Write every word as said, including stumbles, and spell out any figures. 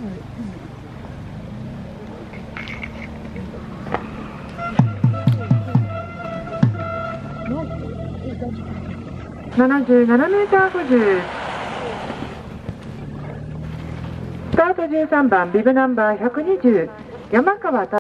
ななじゅうななメーターごじゅう。スタートじゅうさんばんビブナンバーひゃくにじゅう山川